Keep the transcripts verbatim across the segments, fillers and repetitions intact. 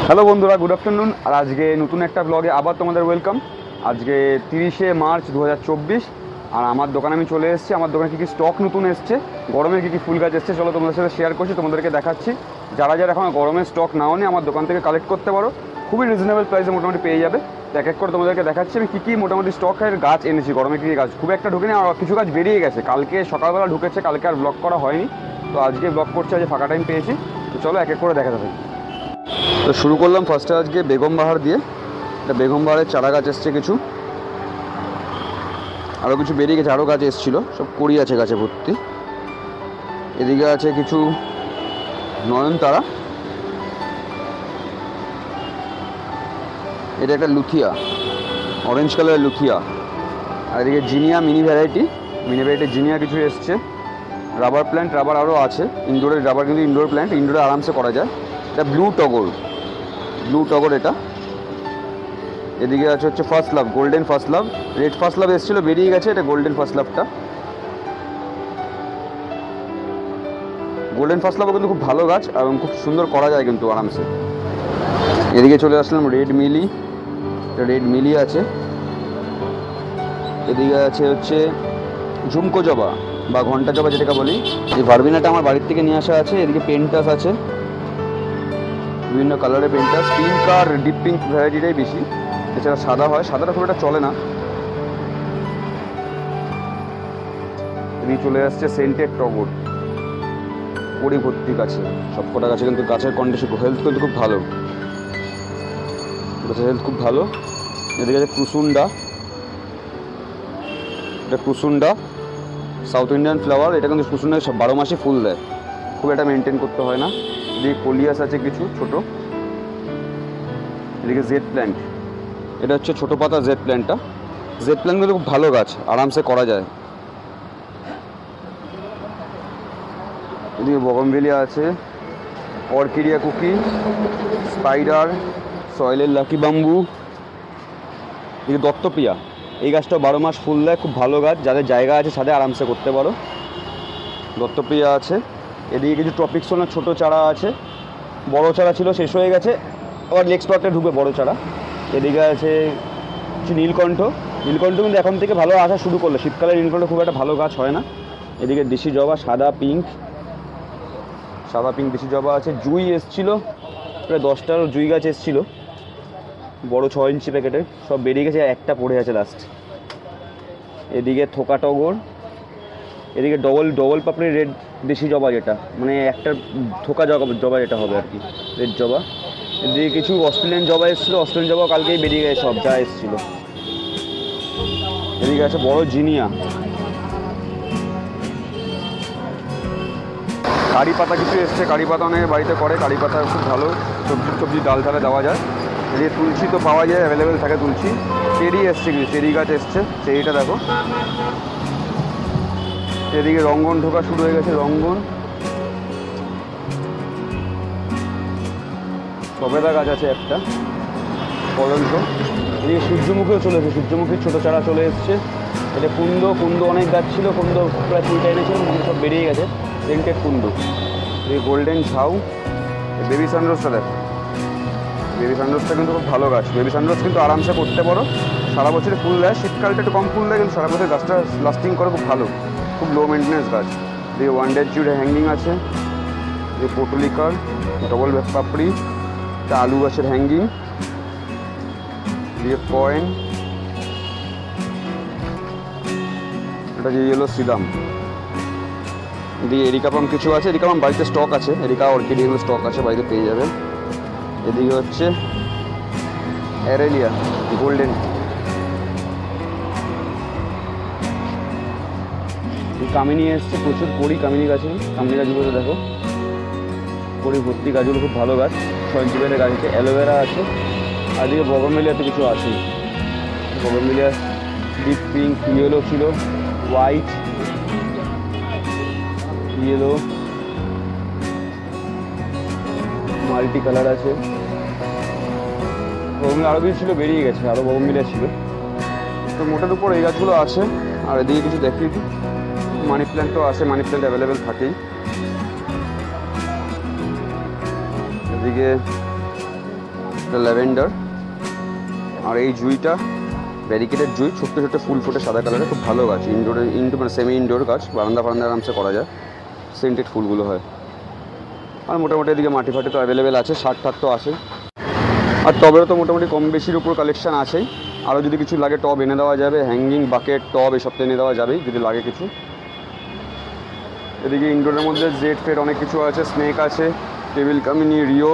Hello বন্ধুরা, good afternoon. আর আজকে নতুন একটা ব্লগে আবার তোমাদের ওয়েলকাম। আজকে তিরিশে মার্চ দু হাজার চব্বিশ। আর আমার দোকানে আমি চলে এসেছি। আমার দোকানে কী কী স্টক নতুন এসছে, গরমের কী কী ফুল গাছ এসছে, চলো তোমাদের সাথে শেয়ার করছি, তোমাদেরকে দেখাচ্ছি। যারা যারা এখন গরমের স্টক নাও নি আমার দোকান থেকে কালেক্ট করতে পারো, খুবই রিজনেবল প্রাইসে মোটামুটি পেয়ে যাবে। এক এক করে তোমাদেরকে দেখাচ্ছি আমি কী কী মোটামুটি স্টকের গাছ এনেছি। গরমে কী কী গাছ খুব একটা ঢুকেনি, আর কিছু গাছ বেরিয়ে গেছে, কালকে সকালবেলা ঢুকেছে, কালকে আর ব্লগ করা হয়নি। তো আজকে ব্লগ করছি, আজকে ফাঁকা টাইম পেয়েছি। তো চলো এক এক করে দেখাতে থাকি। তো শুরু করলাম ফার্স্টে আজকে বেগম বাহার দিয়ে। এটা বেগম বাহারের চারা গাছ এসছে কিছু, আরও কিছু বেরিয়ে গেছে, আরও গাছ এসেছিলো, সব কড়ি আছে গাছে ভর্তি। এদিকে আছে কিছু নয়নতারা, এটা একটা লুথিয়া, অরেঞ্জ কালারের লুথিয়া। আর এদিকে zinnia mini variety, mini variety zinnia কিছু এসছে। রাবার প্ল্যান্ট, রাবার আরও আছে, ইনডোরের রাবার, কিন্তু ইনডোর প্ল্যান্ট, ইনডোরে আরামসে করা যায়। এটা ব্লু টগর, ব্লু টগর এটা। এদিকে আছে হচ্ছে first love, golden first love. Red first love এসেছিলো, বেরিয়ে গেছে, এটা গোল্ডেন ফার্স্ট লাভটা। গোল্ডেন ফার্স্ট লাভও কিন্তু খুব ভালো গাছ এবং খুব সুন্দর করা যায় কিন্তু আরামসে। এদিকে চলে আসলাম রেড মিলি, রেড মিলি আছে। এদিকে আছে হচ্ছে ঝুমকো জবা বা ঘন্টা জবা যেটাকে বলি। এই ভার্বিনাটা আমার বাড়ির থেকে নিয়ে আসা আছে। এদিকে পেন্টাস আছে, বিভিন্ন কালারের পেন্টাস, পিঙ্ক আর ডিপ পিঙ্ক ভ্যারাইটিটাই বেশি, এছাড়া সাদা হয়, সাদাটা খুব একটা চলে না। এদিকে চলে আসছে সেন্টেড টগর, কড়ি ভর্তি গাছে, সব কটা গাছে কিন্তু গাছের কন্ডিশন, হেলথ কিন্তু খুব ভালো, গাছের হেলথ খুব ভালো। এদিকে আছে কুসুন্ডা, এটা কুসুন্ডা সাউথ ইন্ডিয়ান ফ্লাওয়ার। এটা কিন্তু কুসুন্ডা বারো মাসে ফুল দেয়, খুব একটা মেনটেন করতে হয় না। এদিকে কলিয়াস আছে কিছু ছোট। এদিকে জেড প্ল্যান্ট, এটা হচ্ছে ছোটো পাতা জেড প্ল্যান্টটা। জেড প্ল্যান্ট কিন্তু খুব ভালো গাছ, আরামসে করা যায়। এদিকে বগনভেলিয়া আছে, অর্কিডিয়া কুকি, স্পাইডার, সয়েলের লাকি বাম্বু। এদিকে দত্তপ্রিয়া, এই গাছটা বারো মাস ফুল দেয়, খুব ভালো গাছ, যাদের জায়গা আছে সাথে আরামসে করতে পারো। দত্তপ্রিয়া আছে। এদিকে কিছু ট্রপিক্সোনার ছোটো চারা আছে, বড় চারা ছিল শেষ হয়ে গেছে, আবার নেক্সট পার্টে ঢুকবে বড় চারা। এদিকে আছে কিছু নীলকণ্ঠ, নীলকণ্ঠ কিন্তু এখন থেকে ভালো আসা শুরু করলো, শীতকালে নীলকণ্ঠ খুব একটা ভালো গাছ হয় না। এদিকে দেশি জবা, সাদা পিঙ্ক, সাদা পিঙ্ক দেশি জবা আছে। জুই এসছিলো, প্রায় দশটার জুই গাছ এসছিলো, বড় ছ ইঞ্চি প্যাকেটে, সব বেরিয়ে গেছে, একটা পড়ে আছে লাস্ট। এদিকে থোকা টগর, এদিকে ডবল ডবল পাপড়ি রেড দেশি জবা, যেটা মানে একটা থোকা জবা জবা যেটা হবে আর কি, রেড জবা। এদিকে কিছু অস্ট্রেলিয়ান জবা এসেছিলো, অস্ট্রেলিয়ান জবা কালকেই বেরিয়ে গেছে সব যা এসেছিলো। এদিকে আছে বড় জিনিয়া। কারি পাতা কিছু এসছে, কারি পাতা অনেকে বাড়িতে করে, কারি পাতা খুব ভালো, সবজি সবজি ডাল ঢালে দেওয়া যায়। এদিকে তুলসী তো পাওয়া যায়, অ্যাভেলেবেল থাকে তুলসী। চেরি এসছে কিছু, চেরি গাছ এসছে, চেরিটা দেখো। এদিকে রঙ্গন ঢোকা শুরু হয়ে গেছে, রঙ্গন। সবেদা গাছ আছে একটা, কদন্ত। এদিকে সূর্যমুখীও চলে এসেছে, সূর্যমুখীর ছোটো চারা চলে এসছে। এটা কুন্দ, কুন্দ অনেক গাছ ছিল, কুন্দ প্রায় কুড়িটা এনেছিল, কুন্দ সব বেরিয়ে গেছে, সেন্টেড কুন্দ। এই গোল্ডেন ঝাউ, বেবি সানরোজটা দেখো, বেবি সানরোজটা কিন্তু খুব ভালো গাছ। বেবি সানরোজ কিন্তু আরামসে করতে পারো, সারা বছরে ফুল দেয়, শীতকালটা একটু কম ফুল দেয়, কিন্তু সারা বছর গাছটা লাস্টিং করে, খুব ভালো, খুব লো মেনটেন্যান্স গাছ। দিয়ে ওয়ান ডে জুড়ে হ্যাঙ্গিং আছে, যে পটলিকার ডবল পাপড়ি, একটা আলু গাছের হ্যাঙ্গিং, দিয়ে কয়েন, এটা যে ইয়েলো সিদাম। এদিকে এরিকাপাম কিছু আছে, এরিকাপাম বাড়িতে স্টক আছে, এরিকা অর্কিড এগুলো স্টক আছে, বাড়িতে পেয়ে যাবেন। এদিকে হচ্ছে অ্যারেলিয়া গোল্ডেন, কামিনী এসছে প্রচুর, কড়ি কামিনী গাছে, কামিনী গাছগুলো দেখো, কড়ি ভর্তি গাছগুলো খুব ভালো গাছ, ছয় ইঞ্চি পেটে গাছ আছে। অ্যালোভেরা আছে, আর এদিকে বগনভেলিয়া তো কিছু আছে, বগনভেলিয়া ডিপ পিঙ্ক, ইয়েলো ছিল, হোয়াইট, ইয়েলো, মাল্টি কালার আছে। বগনভেলিয়া আরও কিছু ছিল, বেরিয়ে গেছে, আরও বগনভেলিয়া ছিল। তো মোটের উপর এই গাছগুলো আছে। আর এদিকে কিছু দেখিয়ে দিই, মানি প্ল্যান্টও আছে, মানি প্ল্যান্ট অ্যাভেলেবেল থাকেই। এদিকে এটা ল্যাভেন্ডার। আর এই জুঁইটা ব্যারিকেডের জুঁই, ছোট্ট ছোট্ট ফুল ফুটে সাদা কালারের, খুব ভালো গাছ। ইনডোর ইনডোর মানে সেমি ইনডোর গাছ, বারান্দা ফারান্দা আরামসে করা যায়। সেন্টেড ফুলগুলো হয়। আর মোটামুটি এদিকে মাটি ফাটি তো অ্যাভেলেবেল আছে, শার্ট ঠাট তো আছে। আর টবেরও তো মোটামুটি কম বেশির উপর কালেকশান আছেই। আরও যদি কিছু লাগে টব এনে দেওয়া যাবে, হ্যাঙ্গিং বাকেট টব এসব তো এনে দেওয়া যাবেই যদি লাগে কিছু। এদিকে ইনডোরের মধ্যে জেড ফেড অনেক কিছু আছে, স্নেক আছে, টেবিল কামিনি, রিও,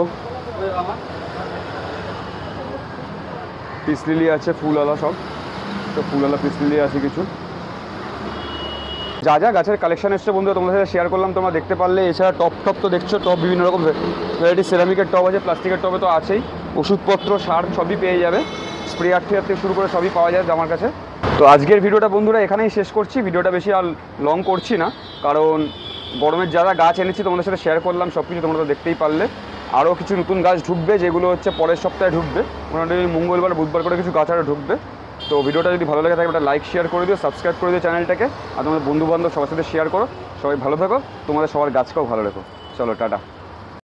পিস লিলি আছে, ফুলওয়ালা সব তো ফুলওয়ালা পিস লিলি আছে কিছু। যা যা গাছের কালেকশন এসছে বন্ধুরা তোমাদের সাথে শেয়ার করলাম, তোমরা দেখতে পারলে। এছাড়া টপ টপ তো দেখছো, টপ বিভিন্ন রকম ভ্যারাইটি, সেরামিকের টপ আছে, প্লাস্টিকের টবে তো আছেই, ওষুধপত্র সার সবই পেয়ে যাবে, স্প্রে আর্ট থেকে শুরু করে সবই পাওয়া যায় আমার কাছে। তো আজকের ভিডিওটা বন্ধুরা এখানেই শেষ করছি। ভিডিওটা বেশি আর লং করছি না, কারণ গরমের যারা গাছ এনেছি তোমাদের সাথে শেয়ার করলাম সব কিছু, তোমরা তো দেখতেই পারলে। আরও কিছু নতুন গাছ ঢুকবে, যেগুলো হচ্ছে পরের সপ্তাহে ঢুকবে, মোটামুটি মঙ্গলবার বুধবার করে কিছু গাছ আরও ঢুকবে। তো ভিডিওটা যদি ভালো লাগে থাকে একটা লাইক শেয়ার করে দিও, সাবস্ক্রাইব করে দিও চ্যানেলটাকে, আর তোমাদের বন্ধুবান্ধব সবার সাথে শেয়ার করো। সবাই ভালো থাকো, তোমাদের সবার গাছকেও ভালো রেখো। চলো টাটা।